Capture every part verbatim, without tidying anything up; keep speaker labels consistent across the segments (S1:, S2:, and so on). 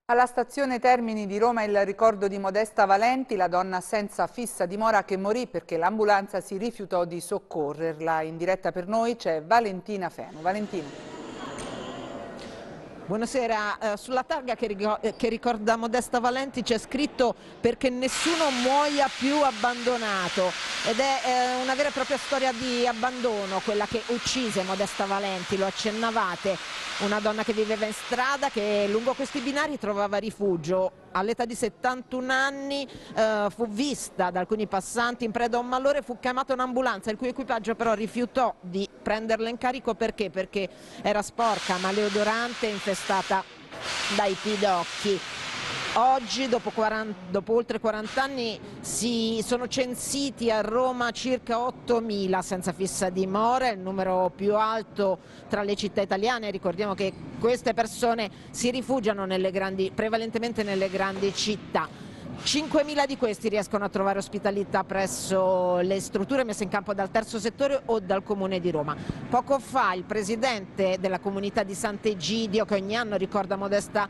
S1: Alla stazione Termini di Roma il ricordo di Modesta Valenti, la donna senza fissa dimora che morì perché l'ambulanza si rifiutò di soccorrerla. In diretta per noi c'è Valentina Fenu. Valentina.
S2: Buonasera, eh, sulla targa che, che ricorda Modesta Valenti c'è scritto "perché nessuno muoia più abbandonato", ed è eh, una vera e propria storia di abbandono quella che uccise Modesta Valenti, lo accennavate, una donna che viveva in strada, che lungo questi binari trovava rifugio. All'età di settantuno anni eh, fu vista da alcuni passanti in preda a un malore, fu chiamata un'ambulanza, il cui equipaggio però rifiutò di prenderla in carico perché? Perché era sporca, maleodorante, infestata dai pidocchi. Oggi, dopo, quaranta, dopo oltre quaranta anni, si sono censiti a Roma circa ottomila senza fissa dimora, il numero più alto tra le città italiane. Ricordiamo che queste persone si rifugiano nelle grandi, prevalentemente nelle grandi città. cinquemila di questi riescono a trovare ospitalità presso le strutture messe in campo dal terzo settore o dal Comune di Roma. Poco fa il presidente della comunità di Sant'Egidio, che ogni anno ricorda Modesta,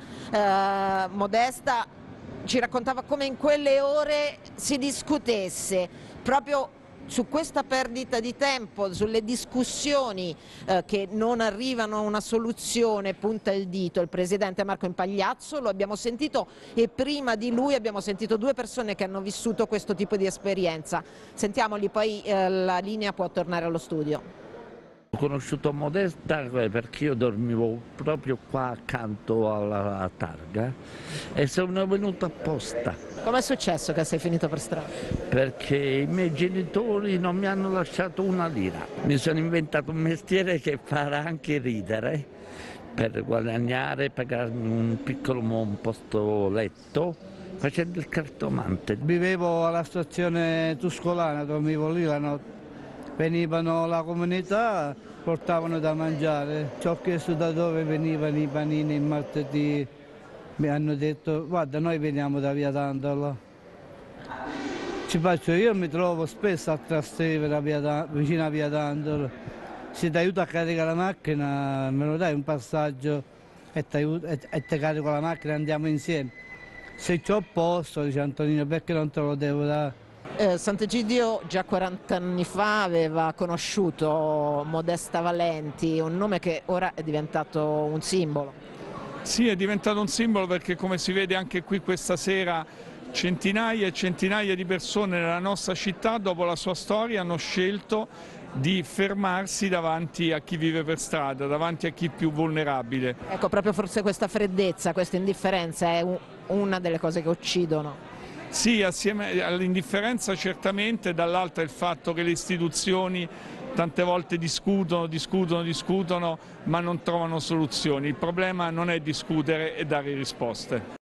S2: eh, Modesta, ci raccontava come in quelle ore si discutesse proprio su questa perdita di tempo, sulle discussioni eh, che non arrivano a una soluzione. Punta il dito il presidente Marco Impagliazzo, lo abbiamo sentito, e prima di lui abbiamo sentito due persone che hanno vissuto questo tipo di esperienza. Sentiamoli, poi eh, la linea può tornare allo studio.
S3: Ho conosciuto Modesta perché io dormivo proprio qua accanto alla targa e sono venuto apposta.
S2: Com'è successo che sei finito per strada?
S3: Perché i miei genitori non mi hanno lasciato una lira. Mi sono inventato un mestiere che farà anche ridere per guadagnare, pagarmi un piccolo un posto letto facendo il cartomante.
S4: Vivevo alla stazione Tuscolana, dormivo lì la notte. Venivano la comunità, portavano da mangiare. Ci ho chiesto da dove venivano i panini il martedì. Mi hanno detto: guarda, noi veniamo da via Dandolo. Ci faccio, io mi trovo spesso a Trastevere, via, vicino a via Dandolo. Se ti aiuto a caricare la macchina, me lo dai un passaggio e ti, aiuto, e, e ti carico la macchina e andiamo insieme. Se ci ho posto, dice Antonino, perché non te lo devo dare?
S2: Eh, Sant'Egidio già quaranta anni fa aveva conosciuto Modesta Valenti, un nome che ora è diventato un simbolo.
S5: Sì, è diventato un simbolo perché, come si vede anche qui questa sera, centinaia e centinaia di persone nella nostra città, dopo la sua storia, hanno scelto di fermarsi davanti a chi vive per strada, davanti a chi è più vulnerabile.
S2: Ecco, proprio forse questa freddezza, questa indifferenza è una delle cose che uccidono.
S5: Sì, assieme all'indifferenza certamente, dall'altra il fatto che le istituzioni tante volte discutono, discutono, discutono, ma non trovano soluzioni. Il problema non è discutere, è dare risposte.